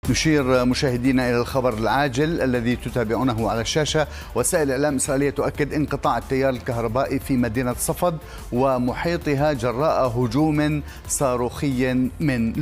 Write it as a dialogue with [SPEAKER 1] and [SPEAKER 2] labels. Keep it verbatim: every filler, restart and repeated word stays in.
[SPEAKER 1] نشير مشاهدينا إلى الخبر العاجل الذي تتابعونه على الشاشة. وسائل إعلام إسرائيلية تؤكد انقطاع التيار الكهربائي في مدينة صفد ومحيطها جراء هجوم صاروخي من